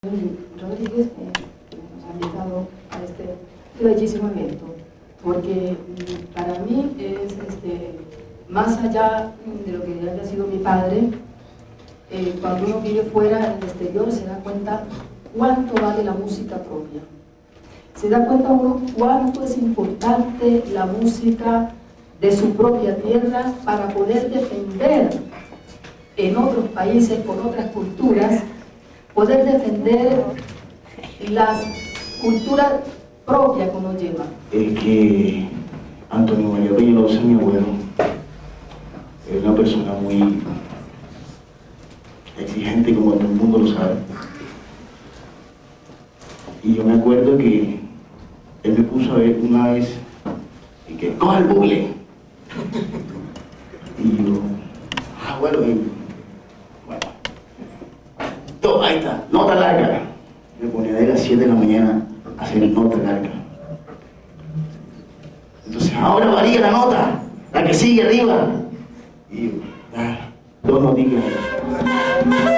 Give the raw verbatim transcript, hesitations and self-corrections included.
Rodríguez, eh, que nos ha invitado a este bellísimo evento, porque para mí es este, más allá de lo que haya sido mi padre, eh, cuando uno vive fuera, en el exterior, se da cuenta cuánto vale la música propia. Se da cuenta uno cuánto es importante la música de su propia tierra para poder defender en otros países, con otras culturas, poder defender las culturas propias que uno lleva. El que Antonio María Peñalosa, mi abuelo, es una persona muy exigente, como todo el mundo lo sabe. Y yo me acuerdo que él me puso a ver una vez y que coja el bucle. Y yo, ah, bueno, y, bueno, todo, ahí está, nota larga. Me ponía de las siete de la mañana a hacer nota larga. Entonces, ahora varía la nota, la que sigue arriba. Y yo, ah, dos notitas.